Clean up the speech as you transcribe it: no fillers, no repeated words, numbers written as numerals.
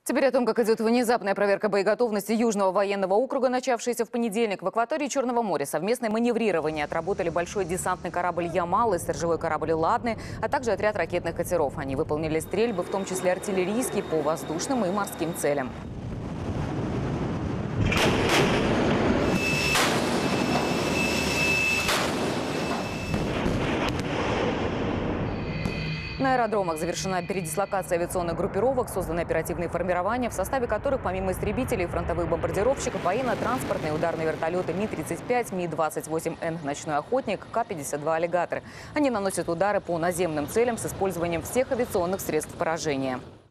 Теперь о том, как идет внезапная проверка боеготовности Южного военного округа, начавшаяся в понедельник. В акватории Черного моря совместное маневрирование отработали большой десантный корабль «Ямал» и сторожевой корабль «Ладный», а также отряд ракетных катеров. Они выполнили стрельбы, в том числе артиллерийские, по воздушным и морским целям. На аэродромах завершена передислокация авиационных группировок, созданы оперативные формирования, в составе которых помимо истребителей и фронтовых бомбардировщиков, военно-транспортные ударные вертолеты Ми-35, Ми-28Н «Ночной охотник», К-52 «Аллигатор». Они наносят удары по наземным целям с использованием всех авиационных средств поражения.